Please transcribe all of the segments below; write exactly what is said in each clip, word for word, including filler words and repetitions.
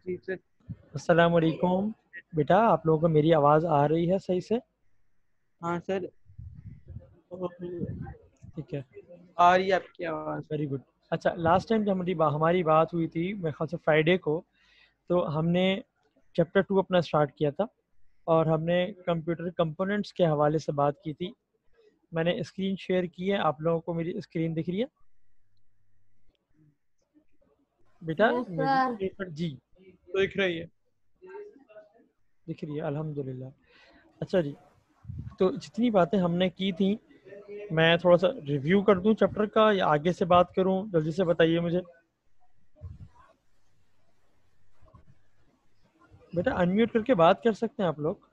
जी sir. अस्सलाम वालेकुम। बेटा, आप लोगों को मेरी आवाज़ आ रही है सही से? हाँ सर, ठीक है, आ रही है आपकी आवाज़। Very good. अच्छा, लास्ट टाइम जब हमारी बा, हमारी बात हुई थी मेरे ख्याल से फ्राइडे को, तो हमने चैप्टर टू अपना स्टार्ट किया था और हमने कंप्यूटर कंपोनेंट्स के हवाले से बात की थी। मैंने स्क्रीन शेयर की है, आप लोगों को मेरी स्क्रीन दिख रही है बेटा? यस मेरी सर। स्क्रीन पर जी दिख रही है। दिख रही है, अल्हम्दुलिल्लाह। अच्छा जी, तो जितनी बातें हमने की थी मैं थोड़ा सा रिव्यू कर दूं चैप्टर का या आगे से बात करूं? जल्दी से बताइए मुझे। बेटा अनम्यूट करके बात कर सकते हैं आप लोग?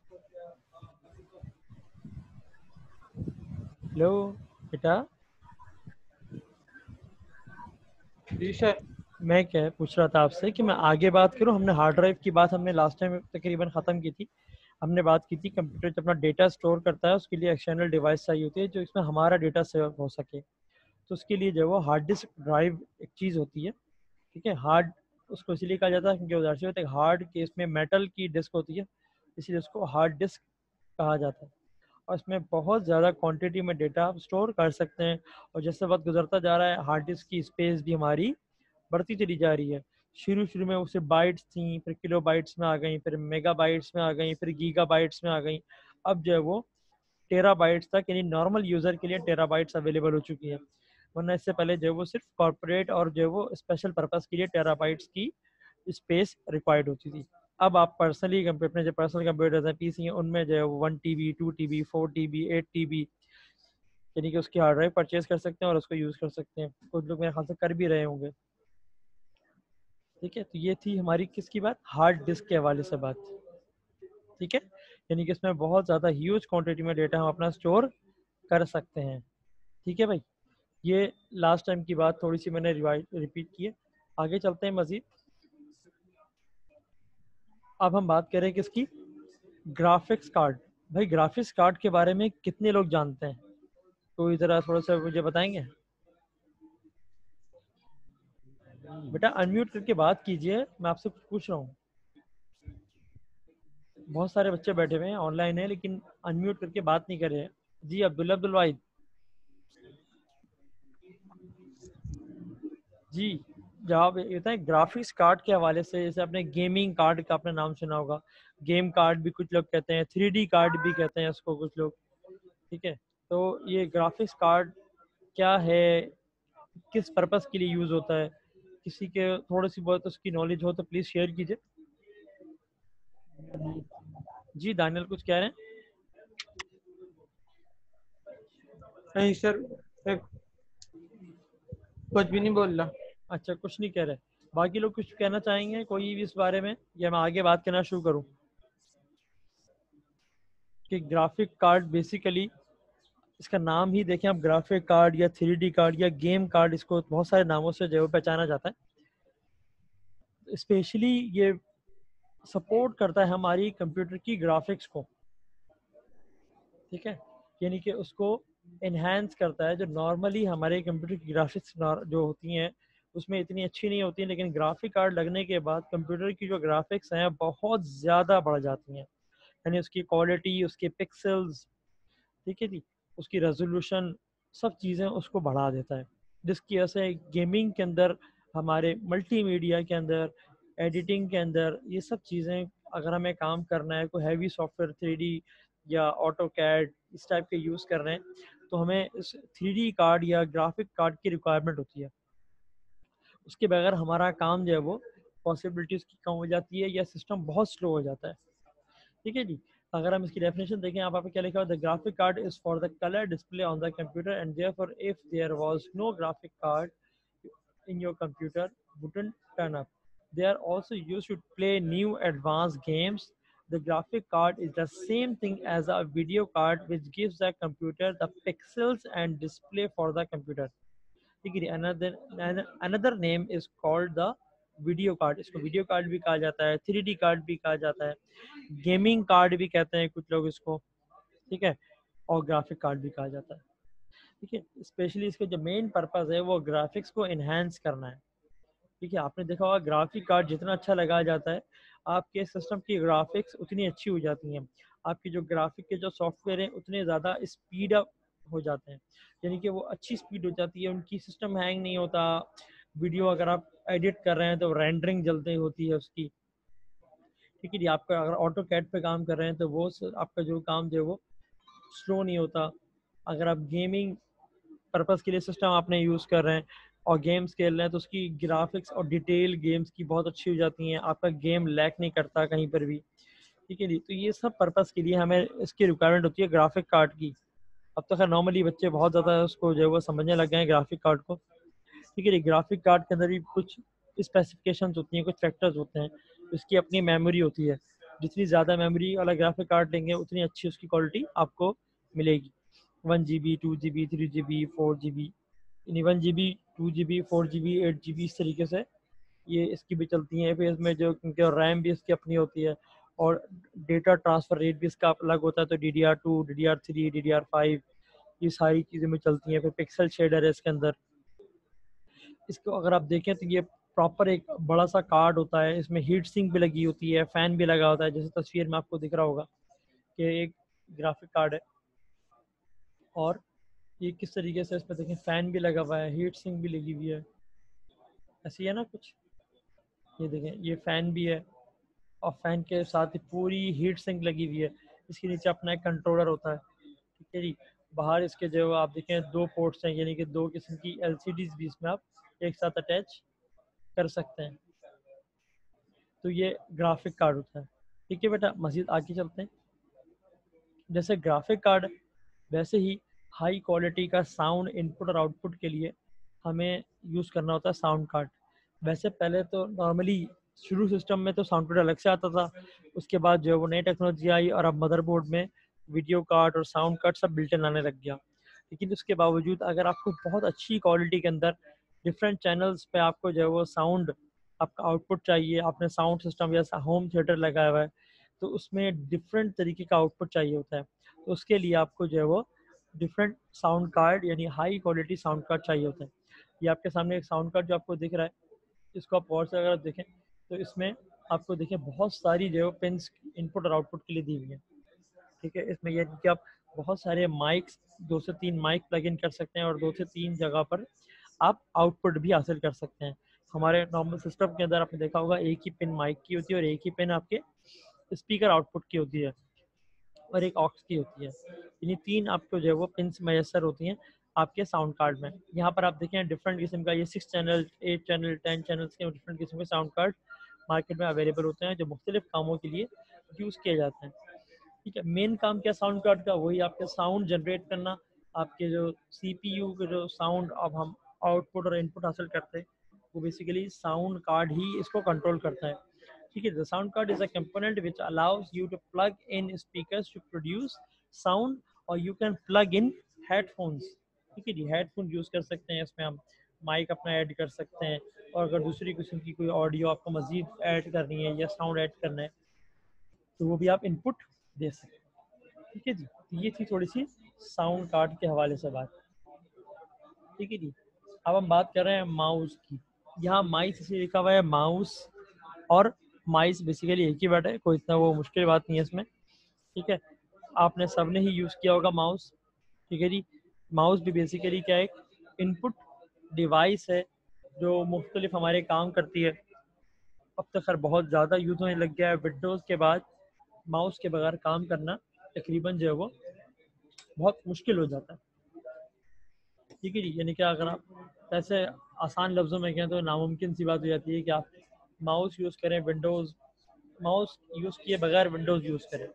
हेलो बेटा। जी सर। मैं क्या पूछ रहा था आपसे कि मैं आगे बात करूं? हमने हार्ड ड्राइव की बात हमने लास्ट टाइम तकरीबन ख़त्म की थी। हमने बात की थी कंप्यूटर जब अपना डेटा स्टोर करता है उसके लिए एक्सटर्नल डिवाइस चाहिए होती है जो इसमें हमारा डेटा सेव हो सके। तो उसके लिए जो है वो हार्ड डिस्क ड्राइव एक चीज़ होती है। ठीक है, हार्ड उसको इसलिए कहा जाता है क्योंकि उदाहरण से होता है हार्ड केस में मेटल की डिस्क होती है, इसलिए उसको हार्ड डिस्क कहा जाता है। और इसमें बहुत ज़्यादा क्वांटिटी में डेटा आप स्टोर कर सकते हैं। और जैसे वक्त गुजरता जा रहा है हार्ड डिस्क की स्पेस भी हमारी बढ़ती चली जा रही है। शुरू शुरू में उसे बाइट्स थी, फिर किलो बाइट्स में आ गई, फिर मेगा बाइट्स में आ गई, फिर गीगा बाइट्स में आ गई। अब जो है वो टेरा बाइट्स तक, यानी नॉर्मल यूज़र के लिए टेरा बाइट्स अवेलेबल हो चुकी है। वरना इससे पहले जो है वो सिर्फ कॉर्पोरेट और जो है वो स्पेशल पर्पज़ के लिए टेरा बाइट्स की स्पेस रिक्वायर्ड होती थी। अब आप पर्सनली अपने जो पर्सनल कंप्यूटर्स हैं, पीसी हैं, उनमें जो है one T B two T B four T B eight T B यानी कि उसकी हार्ड ड्राइव परचेज कर सकते हैं और उसको यूज़ कर सकते हैं। कुछ लोग मेरे ख्याल से कर भी रहे होंगे। ठीक है, तो ये थी हमारी किसकी बात? हार्ड डिस्क के हवाले से बात। ठीक है, यानी कि इसमें बहुत ज़्यादा ह्यूज क्वांटिटी में डेटा हम अपना स्टोर कर सकते हैं। ठीक है भाई, ये लास्ट टाइम की बात थोड़ी सी मैंने रिवाइज रिपीट की है। आगे चलते हैं मज़ीद। अब हम बात करें किसकी? Graphics card. भाई ग्राफिक्स कार्ड के बारे में कितने लोग जानते हैं? तो ज़रा थोड़ा सा मुझे बताएंगे बेटा? अनम्यूट करके बात कीजिए, मैं आपसे कुछ पूछ रहा हूँ। बहुत सारे बच्चे बैठे हुए हैं, ऑनलाइन है, लेकिन अनम्यूट करके बात नहीं कर रहे हैं। जी अब्दुल्ला अब्दुल वाहिद जी, जवाब ये होता है ग्राफिक्स कार्ड के हवाले से। जैसे आपने गेमिंग कार्ड का आपने नाम सुना होगा, गेम कार्ड भी कुछ लोग कहते हैं, थ्री डी कार्ड भी कहते हैं इसको कुछ लोग। ठीक है, तो ये ग्राफिक्स कार्ड क्या है, किस पर्पस के लिए यूज़ होता है? किसी के थोड़ी सी बहुत उसकी नॉलेज हो तो प्लीज़ शेयर कीजिए। जी दानियल कुछ कह रहे हैं? नहीं सर, मैं कुछ भी नहीं बोल रहा। अच्छा, कुछ नहीं कह रहे। बाकी लोग कुछ कहना चाहेंगे कोई भी इस बारे में, या मैं आगे बात करना शुरू करूं? कि ग्राफिक कार्ड बेसिकली, इसका नाम ही देखें आप, ग्राफिक कार्ड या थ्री डी कार्ड या गेम कार्ड, इसको बहुत सारे नामों से जो है पहचाना जाता है। स्पेशली ये सपोर्ट करता है हमारी कंप्यूटर की ग्राफिक्स को। ठीक है, यानी कि उसको इन्हेंस करता है। जो नॉर्मली हमारे कंप्यूटर की ग्राफिक्स जो होती हैं उसमें इतनी अच्छी नहीं होती, लेकिन ग्राफिक कार्ड लगने के बाद कंप्यूटर की जो ग्राफिक्स हैं बहुत ज़्यादा बढ़ जाती हैं। यानी उसकी क्वालिटी, उसके पिक्सल्स, ठीक है जी, उसकी रेजोल्यूशन, सब चीज़ें उसको बढ़ा देता है। जिसकी वजह से गेमिंग के अंदर, हमारे मल्टीमीडिया के अंदर, एडिटिंग के अंदर, ये सब चीज़ें अगर हमें काम करना है, कोई हैवी सॉफ्टवेयर थ्री डी या ऑटो कैड इस टाइप के यूज़ कर रहे हैं, तो हमें इस थ्री डी कार्ड या ग्राफिक कार्ड की रिक्वायरमेंट होती है। उसके बगैर हमारा काम जो है वो पॉसिबिलिटीज़ की कम हो जाती है या सिस्टम बहुत स्लो हो जाता है। ठीक है जी, अगर हम इसकी डेफिनेशन देखें, आप आप क्या लिखा हुआ, the graphic card is for the colour display on the computer and therefore if there was no graphic card in your computer wouldn't turn up. They are also used to play new advanced games. The graphic card is the same thing as a video card which gives the computer the pixels and display for the computer. ठीक है, another another name is called the video card. इसको video card भी कहा जाता है, three D card भी कहा जाता है, गेमिंग कार्ड भी कहते हैं कुछ लोग इसको। ठीक है, और ग्राफिक कार्ड भी कहा जाता है। ठीक है, स्पेशली इसके जो मेन पर्पज़ है वो ग्राफिक्स को इन्हेंस करना है। ठीक है, आपने देखा होगा ग्राफिक कार्ड जितना अच्छा लगाया जाता है, आपके सिस्टम की ग्राफिक्स उतनी अच्छी हो जाती हैं। आपकी जो ग्राफिक के जो सॉफ्टवेयर हैं उतने ज़्यादा स्पीड अप हो जाते हैं, यानी कि वो अच्छी स्पीड हो जाती है, उनकी सिस्टम हैंग नहीं होता। वीडियो अगर आप एडिट कर रहे हैं तो रेंडरिंग जल्दी होती है उसकी। ठीक है जी, आपका अगर ऑटो कैड पे काम कर रहे हैं तो वो स- आपका जो काम जो है वो स्लो नहीं होता। अगर आप गेमिंग पर्पस के लिए सिस्टम आपने यूज़ कर रहे हैं और गेम्स खेल रहे हैं तो उसकी ग्राफिक्स और डिटेल गेम्स की बहुत अच्छी हो जाती हैं, आपका गेम लैग नहीं करता कहीं पर भी। ठीक है जी, तो ये सब पर्पस के लिए हमें इसकी रिक्वायरमेंट होती है ग्राफिक कार्ड की। अब तो खैर नॉर्मली बच्चे बहुत ज़्यादा उसको जो है वो समझने लग गए हैं ग्राफिक कार्ड को। ठीक है जी, ग्राफिक कार्ड के अंदर भी कुछ स्पेसिफिकेशंस होती हैं, कुछ फैक्टर्स होते हैं, उसकी अपनी मेमोरी होती है। जितनी ज़्यादा मेमोरी वाला ग्राफिक कार्ड लेंगे उतनी अच्छी उसकी क्वालिटी आपको मिलेगी। One G B two G B three G B four G B, यानी one G B two G B four G B eight G B इस तरीके से ये इसकी भी चलती हैं। फिर इसमें जो क्योंकि रैम भी इसकी अपनी होती है और डेटा ट्रांसफ़र रेट भी इसका अलग होता है, तो D D R two D D R three D D R five ये सारी चीज़ें में चलती हैं। फिर पिक्सल शेडर है इसके अंदर। इसको अगर आप देखें तो ये प्रॉपर एक बड़ा सा कार्ड होता है, इसमें हीट सिंक भी लगी होती है, फ़ैन भी लगा होता है, जैसे तस्वीर में आपको दिख रहा होगा कि एक ग्राफिक कार्ड है। और ये किस तरीके से इस पर देखें, फ़ैन भी लगा हुआ है, हीट सिंक भी लगी हुई है, ऐसी है ना कुछ। ये देखें, ये फ़ैन भी है और फ़ैन के साथ ही पूरी हीट सिंक लगी हुई है। इसके नीचे अपना एक कंट्रोलर होता है। ठीक है जी, बाहर इसके जो आप देखें दो पोर्ट्स हैं, यानी कि दो किस्म की एल सी डीज़ भी इसमें आप एक साथ अटैच कर सकते हैं। तो ये ग्राफिक कार्ड होता है। ठीक है बेटा, मज़ीद आगे चलते हैं। जैसे ग्राफिक कार्ड वैसे ही हाई क्वालिटी का साउंड इनपुट और आउटपुट के लिए हमें यूज़ करना होता है साउंड कार्ड। वैसे पहले तो नॉर्मली शुरू सिस्टम में तो साउंड कार्ड अलग से आता था, उसके बाद जो है वो नई टेक्नोलॉजी आई और अब मदरबोर्ड में वीडियो कार्ड और साउंड कार्ड सब बिल्ट इन आने लग गया। लेकिन उसके बावजूद अगर आपको बहुत अच्छी क्वालिटी के अंदर डिफरेंट चैनल्स पे आपको जो है वो साउंड आपका आउटपुट चाहिए, आपने साउंड सिस्टम जैसा होम थिएटर लगाया हुआ है तो उसमें डिफरेंट तरीके का आउटपुट चाहिए होता है, तो उसके लिए आपको जो है वो डिफरेंट साउंड कार्ड यानी हाई क्वालिटी साउंड कार्ड चाहिए होता है। ये आपके सामने एक साउंड कार्ड जो आपको दिख रहा है, इसको आप गौर से अगर आप देखें तो इसमें आपको देखें बहुत सारी जो है पिन्स इनपुट और आउटपुट के लिए दी हुई है। ठीक है, इसमें यह कि आप बहुत सारे माइक्स, दो से तीन माइक प्लग इन कर सकते हैं और दो से तीन जगह पर आप आउटपुट भी हासिल कर सकते हैं। हमारे नॉर्मल सिस्टम के अंदर आपने देखा होगा एक ही पिन माइक की होती है और एक ही पिन आपके स्पीकर आउटपुट की होती है और एक ऑक्स की होती है। यानी तीन आपको जो है वो पिन्स मैसर होती हैं आपके साउंड कार्ड में। यहाँ पर आप देखें डिफरेंट किस्म का ये six channel eight channel ten channels के डिफरेंट किस्म के साउंड कार्ड मार्केट में अवेलेबल होते हैं जो मुख्तलिफ कामों के लिए यूज़ किए जाते हैं। ठीक है, मेन काम क्या साउंड कार्ड का, वही आपके साउंड जनरेट करना। आपके जो सी पी यू के जो साउंड अब हम आउटपुट और इनपुट हासिल करते हैं वो बेसिकली साउंड कार्ड ही इसको कंट्रोल करता है। ठीक है, the sound card is a component which allows you to plug in speakers to produce sound और you can plug in headphones. ठीक है जी, हेडफोन यूज़ कर सकते हैं, इसमें हम माइक अपना ऐड कर सकते हैं और अगर दूसरी किस्म की कोई ऑडियो आपको मज़ीद ऐड करनी है या साउंड ऐड करना है तो वो भी आप इनपुट दे सकते हैं। ठीक है जी, तो ये थी थोड़ी सी साउंड कार्ड के हवाले से बात। ठीक है जी, अब हम बात कर रहे हैं माउस की। यहाँ माइस इसे लिखा हुआ है माउस और माइस बेसिकली एक ही वर्ड है, कोई इतना वो मुश्किल बात नहीं है इसमें। ठीक है, आपने सबने ही यूज़ किया होगा माउस। ठीक है जी, माउस भी बेसिकली क्या है, एक इनपुट डिवाइस है जो मुख्तलिफ हमारे काम करती है। अब तो खैर बहुत ज़्यादा यूज़ होने लग गया है, विंडोज़ के बाद माउस के बगैर काम करना तकरीबन जो है वो बहुत मुश्किल हो जाता है। ठीक है जी, यानी कि अगर आप ऐसे आसान लफ्ज़ों में कहें तो नामुमकिन सी बात हो जाती है कि आप माउस यूज़ करें, विंडोज़ माउस यूज़ किए बगैर विंडोज़ यूज़ करें,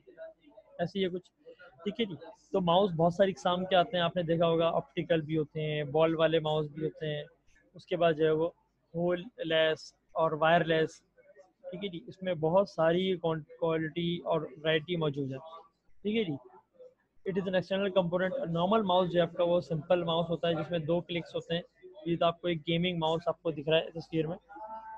ऐसी है कुछ। ठीक है जी, तो माउस बहुत सारी किस्म के आते हैं, आपने देखा होगा ऑप्टिकल भी होते हैं, बॉल वाले माउस भी होते हैं, उसके बाद जो है वो होल लेस और वायरलेस। ठीक है जी, इसमें बहुत सारी क्वालिटी और वैरायटी मौजूद है। ठीक है जी, it is an external component. Normal mouse जो है आपका वो सिंपल माउस होता है जिसमें दो क्लिक्स होते हैं। ये तो आपको एक गेमिंग माउस आपको दिख रहा है तस्वीर में।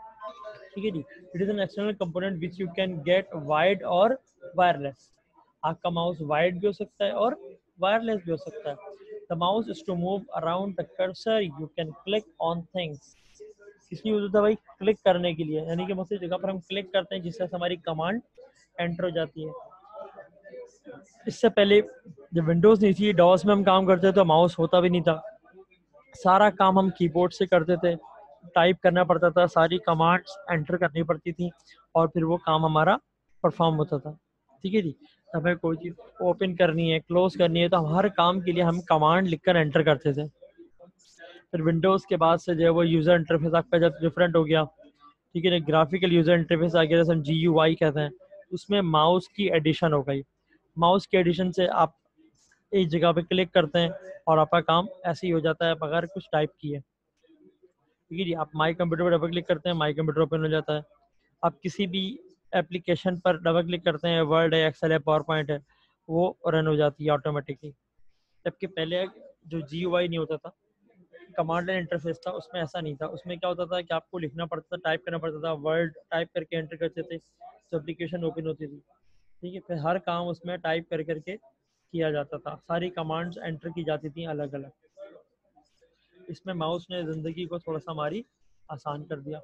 ठीक है जी, it is an external component which you can get wired और वायरलेस। आपका माउस वाइड भी हो सकता है और वायरलेस भी हो सकता है। The mouse is to move around the cursor, you can click on things. किसकी यूज होता है भाई? क्लिक करने के लिए, यानी कि मुख्तलिफ जगह पर हम क्लिक करते हैं जिससे हमारी कमांड एंटर हो जाती है। इससे पहले जब विंडोज नहीं थी, डॉस में हम काम करते तो माउस होता भी नहीं था, सारा काम हम कीबोर्ड से करते थे, टाइप करना पड़ता था, सारी कमांड्स एंटर करनी पड़ती थी और फिर वो काम हमारा परफॉर्म होता था। ठीक है जी, हमें कोई चीज़ ओपन करनी है, क्लोज करनी है, तो हम हर काम के लिए हम कमांड लिखकर एंटर करते थे। फिर विंडोज़ के बाद से जो है वो यूज़र इंटरफेस आपका जब डिफरेंट हो गया, ठीक है, ग्राफिकल यूज़र इंटरफेस आ गया, जैसे हम जी यू आई कहते हैं, उसमें माउस की एडिशन हो गई। माउस के एडिशन से आप एक जगह पे क्लिक करते हैं और आपका काम ऐसे ही हो जाता है बगैर कुछ टाइप किए। ठीक है जी, आप माई कंप्यूटर पर डबल क्लिक करते हैं, माई कंप्यूटर ओपन हो जाता है। आप किसी भी एप्लीकेशन पर डबल क्लिक करते हैं, वर्ड है, एक्सेल है, पावर पॉइंट है, वो रन हो जाती है ऑटोमेटिकली। जबकि पहले जो जी यू आई नहीं होता था, कमांड लाइन इंटरफेस था, उसमें ऐसा नहीं था। उसमें क्या होता था कि आपको लिखना पड़ता था, टाइप करना पड़ता था, वर्ड टाइप करके एंटर करते थे तो एप्लीकेशन ओपन होती थी। ठीक है, फिर हर काम उसमें टाइप कर करके किया जाता था, सारी कमांड्स एंटर की जाती थी अलग अलग। इसमें माउस ने ज़िंदगी को थोड़ा सा हमारी आसान कर दिया।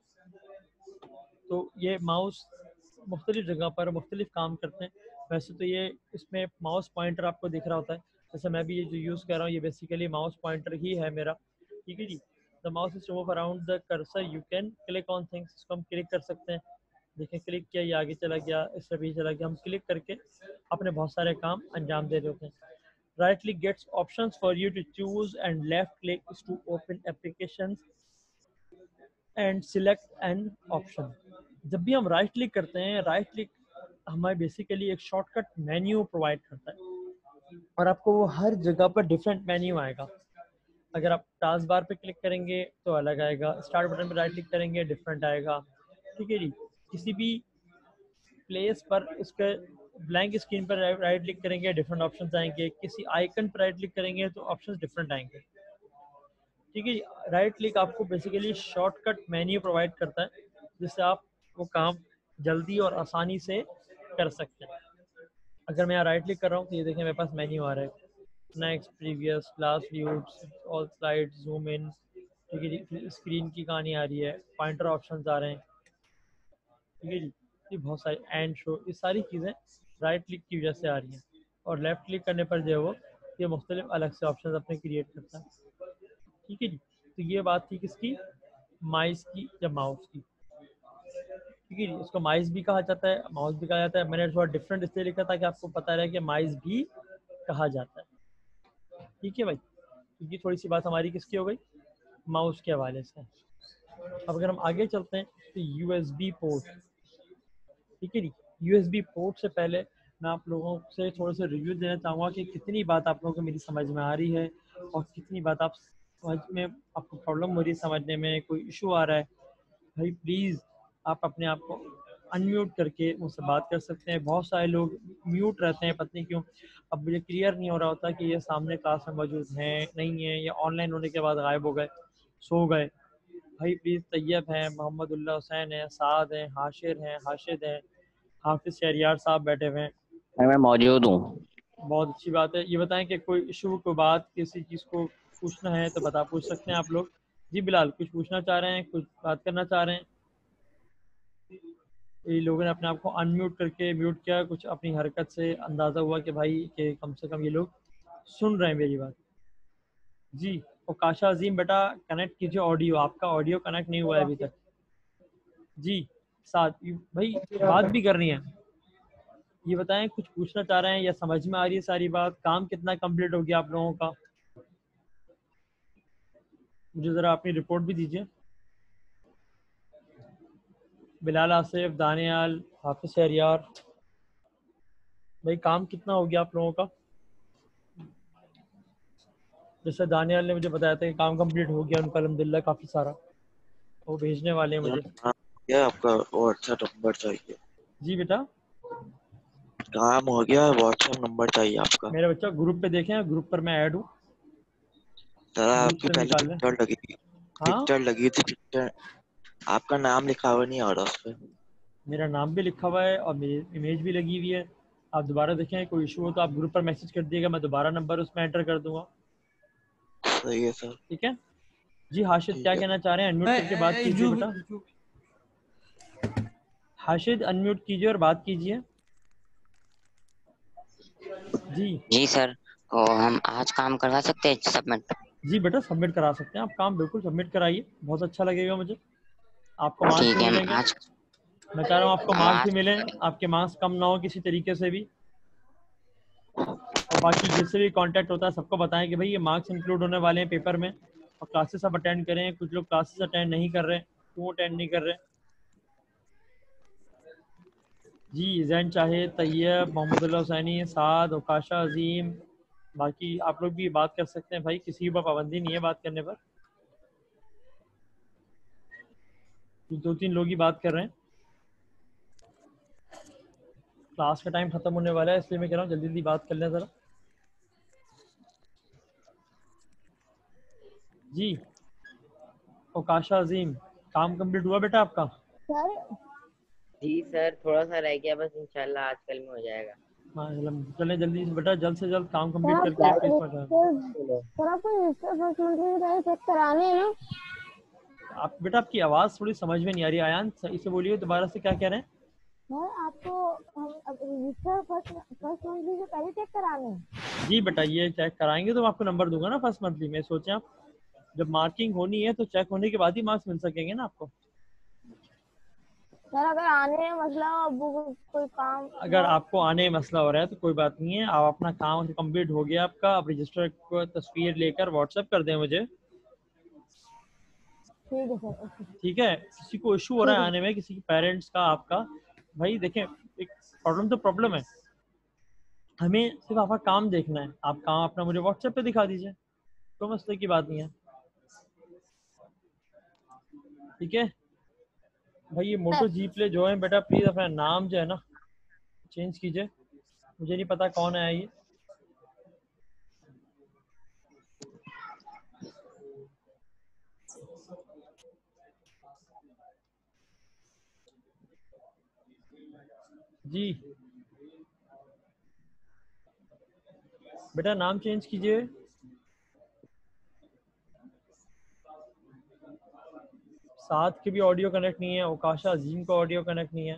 तो ये माउस मुख्तलिफ जगह पर मुख्तलिफ काम करते हैं। वैसे तो ये इसमें माउस पॉइंटर आपको दिख रहा होता है, जैसे मैं भी ये जो यूज़ कर रहा हूँ ये बेसिकली माउस पॉइंटर ही है मेरा। ठीक है जी, the mouse is to move around the cursor, you can click on things, इसको हम क्लिक कर सकते हैं। देखें, क्लिक किया, ये आगे चला गया, इससे भी चला गया। हम क्लिक करके अपने बहुत सारे काम अंजाम दे रहे होते हैं। Right click gets options for you to choose and left click is to open applications and select an option. जब भी हम राइट क्लिक करते हैं, राइट क्लिक हमें बेसिकली एक शॉर्टकट मेन्यू प्रोवाइड करता है और आपको वो हर जगह पर डिफरेंट मेन्यू आएगा। अगर आप टास्क बार पे क्लिक करेंगे तो अलग आएगा, स्टार्ट बटन पे राइट क्लिक करेंगे डिफरेंट आएगा। ठीक है जी, किसी भी प्लेस पर इसके ब्लैंक स्क्रीन पर राइट क्लिक करेंगे डिफरेंट ऑप्शन आएंगे, किसी आइकन पर राइट क्लिक करेंगे तो ऑप्शंस डिफरेंट आएंगे। ठीक है, राइट क्लिक आपको बेसिकली शॉर्टकट मेन्यू प्रोवाइड करता है जिससे आप वो काम जल्दी और आसानी से कर सकते हैं। अगर मैं यहाँ राइट क्लिक कर रहा हूँ तो ये देखें मेरे पास मेन्यू आ रहा है, next, previous, last views, all slide, zoom in. ठीक है जी, स्क्रीन की कहानी आ रही है, पॉइंटर ऑप्शंस आ रहे हैं। ठीक है जी, ये बहुत सारी एंड शो, ये सारी चीज़ें राइट क्लिक की वजह से आ रही हैं। और लेफ्ट क्लिक करने पर जो है वो ये मुख्तलिफ अलग से ऑप्शन अपने क्रिएट करता है। ठीक है जी, तो ये बात थी किसकी? माइस की या माउस की। ठीक है जी, इसको माइस भी कहा जाता है, माउस भी कहा जाता है। मैंने थोड़ा डिफरेंट इसलिए लिखा था कि आपको पता रहे कि माइस भी कहा जाता है। ठीक है भाई, क्योंकि थोड़ी सी बात हमारी किसकी हो गई? माउस के हवाले से। अब अगर हम आगे चलते हैं तो यूएसबी पोर्ट। ठीक है जी, यूएसबी पोर्ट से पहले मैं आप लोगों से थोड़ा सा रिव्यू देना चाहूँगा कि कितनी बात आप लोगों को मेरी समझ में आ रही है और कितनी बात आप समझ में आपको प्रॉब्लम हो रही है, समझने में कोई इशू आ रहा है। भाई प्लीज़ आप अपने आप को अनम्यूट करके मुझसे बात कर सकते हैं। बहुत सारे लोग म्यूट रहते हैं, पता नहीं क्यों। अब मुझे क्लियर नहीं हो रहा होता कि ये सामने क्लास में मौजूद हैं नहीं है, या ऑनलाइन होने के बाद गायब हो गए, सो गए। भाई प्लीज़, तैयब हैं, मोहम्मदुल्लाह हुसैन हैं, साद हैं, हाशिर हैं, हाशिद हैं, हाफिज़ शहरियार साहब बैठे हुए हैं। मैं मौजूद हूँ। बहुत अच्छी बात है। ये बताएं कि कोई इशू, कोई बात, किसी चीज़ को पूछना है तो बता पूछ सकते हैं आप लोग। जी बिलाल, कुछ पूछना चाह रहे हैं, कुछ बात करना चाह रहे हैं? ये लोगों ने अपने आप को अनम्यूट करके म्यूट किया, कुछ अपनी हरकत से अंदाज़ा हुआ कि भाई कि कम से कम ये लोग सुन रहे हैं मेरी बात। जी, और काशा अजीम बेटा कनेक्ट कीजिए ऑडियो, आपका ऑडियो कनेक्ट नहीं हुआ है अभी तक। जी साथ भाई बात भी करनी है। ये बताएं, कुछ पूछना चाह रहे हैं या समझ में आ रही है सारी बात? काम कितना कंप्लीट हो गया आप लोगों का? मुझे ज़रा अपनी रिपोर्ट भी दीजिए। बिलाल, आसिफ, दानियाल, हाफिज़ शहरियार, भाई काम कितना हो गया आप लोगों का? जैसे दानियाल ने मुझे बताया था कि काम कंप्लीट हो गया उनका अल्हम्दुलिल्लाह काफ़ी सारा, वो भेजने वाले हैं मुझे। हाँ, क्या आपका वो अच्छा नंबर चाहिए? जी बेटा, काम हो गया, व्हाट्सएप नंबर चाहिए आपका। मेरा बच्चा ग्रुप पे देखें, ग्रुप पर मैं ऐड हूँ, सर ग्रुप आपकी से पहले निकाल लें। पिक्चर लगी थी, हाँ, पिक्चर लगी थी, पिक्चर आपका नाम लिखा हुआ नहीं आ रहा उस पे। मेरा नाम भी लिखा हुआ है और मेरी इमेज भी लगी हुई है। आप दोबारा देखें, कोई इशू हो तो आप ग्रुप पर मैसेज कर दिएगा, मैं दोबारा नंबर उसमें एंटर कर दूंगा। सही है सर। ठीक है जी हाशिद क्या ठीक है। कहना चाह रहे हैं? अनम्यूट करके बात कीजिए बेटा। हाशिद अनम्यूट कीजिए और बात कीजिए। जी जी सर, तो हम आज काम करवा सकते हैं सबमिट? जी बेटा सबमिट करा सकते हैं आप, काम बिल्कुल सबमिट कराइए, बहुत अच्छा लगेगा मुझे। आपको मार्क्स ठीक भी है, हम मिलेंगे, आज मैं चाह रहा हूँ आपको मार्क्स भी मार्च मिले, आपके मार्क्स कम ना हो किसी तरीके से भी। और बाकी जिससे भी कांटेक्ट होता है सबको बताएं कि भाई ये मार्क्स इंक्लूड होने वाले हैं पेपर में, और क्लासेस आप अटेंड करें। कुछ लोग क्लासेस अटेंड नहीं कर रहे, क्यों अटेंड नहीं कर रहे? जी जैन चाहे, तैयब, मोहम्मद हुसैनी, साद, उकाशा, अजीम, बाकी आप लोग भी बात कर सकते हैं भाई, किसी पर पाबंदी नहीं है बात करने पर। दो तीन लोग ही बात कर रहे हैं, क्लास का टाइम खत्म होने वाला है, इसलिए मैं कह रहा हूँ जल्दी जल्दी बात कर लें ज़रा। जी उकाशा अजीम, काम कंप्लीट हुआ बेटा आपका? सर जी सर, थोड़ा सा रह गया बस, इंशाल्लाह आजकल में हो जाएगा। हाँ चलें जल्दी से बेटा, जल्द से जल्द काम सर कंप्लीट आप करके प्लीज सर पहुँचाएं। सर आपको रजिस्टर फर्स्ट मंथली का चेक कराने हैं ना? आप बेटा आपकी आवाज़ थोड़ी समझ में नहीं आ रही, आयान सही से बोलिए दोबारा से, क्या कह रहे हैं? सर आपको हम अब रजिस्टर फर्स्ट फर्स्ट मंथली से पहले चेक कराने हैं? जी बेटा ये चेक कराएंगे तो मैं आपको नंबर दूंगा ना फर्स्ट मंथली में। सोचें आप, जब मार्किंग होनी है तो चेक होने के बाद ही मार्क्स मिल सकेंगे ना आपको। सर अगर आने में मसला हो, अब्बू को कोई काम अगर आपको आने में मसला हो रहा है तो कोई बात नहीं है, आप अपना काम कंप्लीट हो गया आपका, आप रजिस्टर को तस्वीर लेकर व्हाट्सएप कर दें मुझे, ठीक है सर। ओके ठीक है? किसी को इशू हो रहा है आने में, किसी के पेरेंट्स का, आपका, भाई देखें एक प्रॉब्लम तो प्रॉब्लम है, हमें सिर्फ आपका काम देखना है, आप काम अपना मुझे व्हाट्सएप पे दिखा दीजिए, तो मसले की बात नहीं है, ठीक है? भाई ये मोटो जी प्ले जो है बेटा, प्लीज़ अपना नाम जो है ना चेंज कीजिए, मुझे नहीं पता कौन है ये। जी बेटा नाम चेंज कीजिए। साथ के भी ऑडियो कनेक्ट नहीं है, उकाशा अजीम का ऑडियो कनेक्ट नहीं है।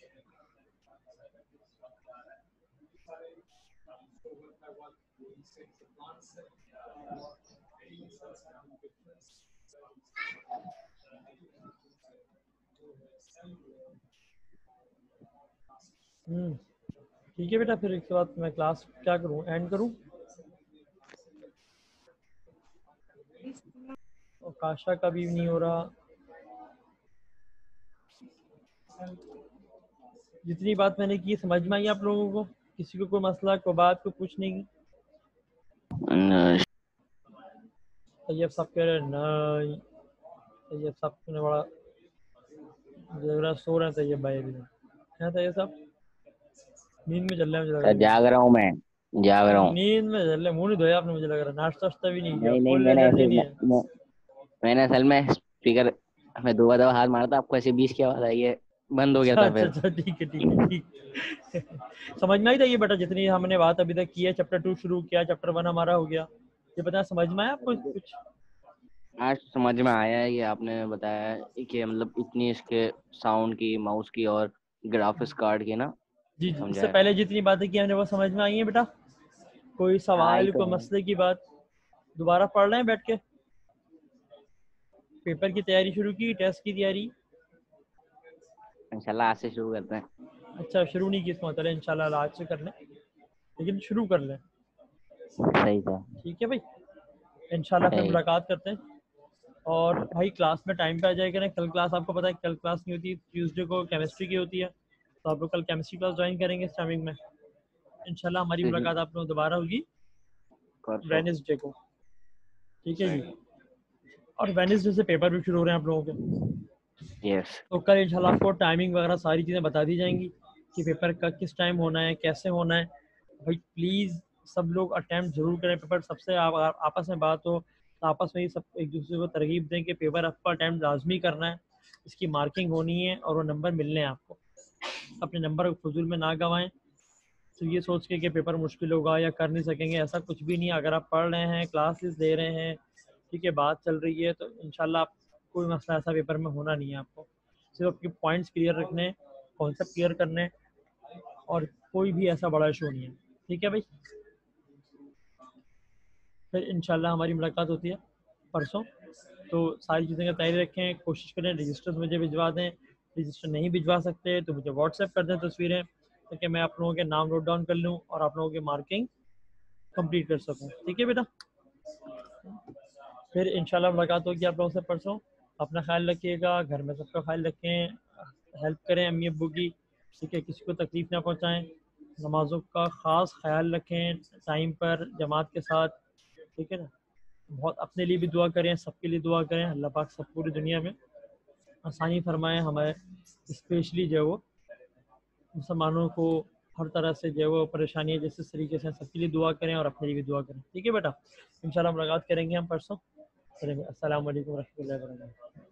हम्म ठीक है बेटा, फिर इसके बाद मैं क्लास क्या करूं, एंड करूं? उकाशा का भी नहीं हो रहा। जितनी बात मैंने की समझ में आई आप लोगों को? किसी को कोई मसला, कोई बात, कोई कुछ नहीं? तैयब साहब कह रहे हैं नहीं, तैयब साहब ने बड़ा मुझे लग रहा है सो रहे हैं तैयब भाई अभी। है तैयब साहब नींद में चल रहे हैं मुझे लग रहा है। जाग रहा हूँ मैं, जाग रहा हूँ। नींद में चल रहे, मुंह नहीं धोया आपने मुझे लग रहा है, नाश्ता वाश्ता भी नहीं किया, नहीं नहीं, फुल मैंने एनर्जी ऐसे नहीं है। मैं, मैंने असल में स्पीकर में दो दफा हाथ मारा था, आपको ऐसे बीच की आवाज आई है, बंद हो गया अच्छा था अच्छा फिर। अच्छा, ठीक है ठीक है ठीक समझ में आई था ये बेटा, जितनी हमने बात अभी तक की है, चैप्टर टू शुरू किया, चैप्टर वन हमारा हो गया, ये पता समझ में आया आपको कुछ? आज समझ में आया है ये आपने बताया है कि मतलब इतनी इसके साउंड की, माउस की और ग्राफिक्स कार्ड की ना, जी जी, समझा इससे है। पहले जितनी बातें की हमने वो समझ में आई है बेटा? कोई हाँ ये सवाल, तो कोई है। मसले की बात? दोबारा पढ़ रहे हैं बैठ के? पेपर की तैयारी शुरू की, टेस्ट की तैयारी? इंशाल्लाह आज से शुरू करते हैं। अच्छा शुरू नहीं की, इसमें चले इंशाल्लाह आज से कर लें, लेकिन शुरू कर लें, सही था। ठीक है भाई? इंशाल्लाह फिर सही। मुलाकात करते हैं। और भाई क्लास में टाइम पे आ जाएगा ना, कल क्लास आपको पता है कल क्लास नहीं होती, ट्यूसडे को केमिस्ट्री की होती है, तो आप लोग कल केमिस्ट्री क्लास ज्वाइन करेंगे इस टाइमिंग में। इंशाल्लाह हमारी हम्म, मुलाकात आप लोग दोबारा होगी परसों। वेडनेसडे को, ठीक है जी? और वेडनेसडे से पेपर भी शुरू हो रहे हैं आप लोगों के, यस। तो कल इंशाल्लाह आपको टाइमिंग वगैरह सारी चीज़ें बता दी जाएंगी कि पेपर का किस टाइम होना है, कैसे होना है। भाई प्लीज़ सब लोग अटैम्प्ट जरूर करें पेपर, सबसे आप, आप, आपस में बात हो तो आपस में ही सब एक दूसरे को तरगीब दें कि पेपर आपका अटैम्प्ट लाजमी करना है, इसकी मार्किंग होनी है और वो नंबर मिलने हैं आपको। अपने नंबर फजूल में ना गंवाएं, तो ये सोच के कि पेपर मुश्किल होगा या कर नहीं सकेंगे, ऐसा कुछ भी नहीं है। अगर आप पढ़ रहे हैं, क्लासेस दे रहे हैं, ठीक है, बात चल रही है, तो इंशाल्लाह आप कोई मसला ऐसा पेपर में होना नहीं है आपको। सिर्फ आपके पॉइंट्स क्लियर रखने, कॉन्सेप्ट क्लियर करने, और कोई भी ऐसा बड़ा इशू नहीं है। ठीक है भाई, फिर इंशाल्लाह हमारी मुलाकात होती है परसों। तो सारी चीज़ें का तैयारी रखें, कोशिश करें रजिस्टर्स मुझे भिजवा दें। रजिस्टर नहीं भिजवा सकते तो मुझे व्हाट्सएप कर दें तस्वीरें, ताकि मैं आप लोगों के नाम नोट डाउन कर लूँ और आप लोगों की मार्किंग कंप्लीट कर सकूँ। ठीक है बेटा, फिर इंशाल्लाह मुलाकात होगी आप लोगों से परसों। अपना ख्याल रखिएगा, घर में सबका ख्याल रखें, हेल्प करें अम्मी अब्बू की, ठीक है, किसी को तकलीफ़ ना पहुँचाएँ। नमाज़ों का ख़ास ख्याल रखें टाइम पर जमात के साथ, ठीक है ना। बहुत अपने लिए भी दुआ करें, सबके लिए दुआ करें, अल्लाह पाक सब पूरी दुनिया में आसानी फरमाए। हमारे स्पेशली जो है वो मुसलमानों को हर तरह से जो है वो परेशानियाँ जिस जिस तरीके से, सबके लिए दुआ करें और अपने लिए भी दुआ करें। ठीक है बेटा, इंशाल्लाह मुलाकात करेंगे हम परसों। चलिए, अस्सलाम वालेकुम रहमतुल्लाहि व बरकातहू।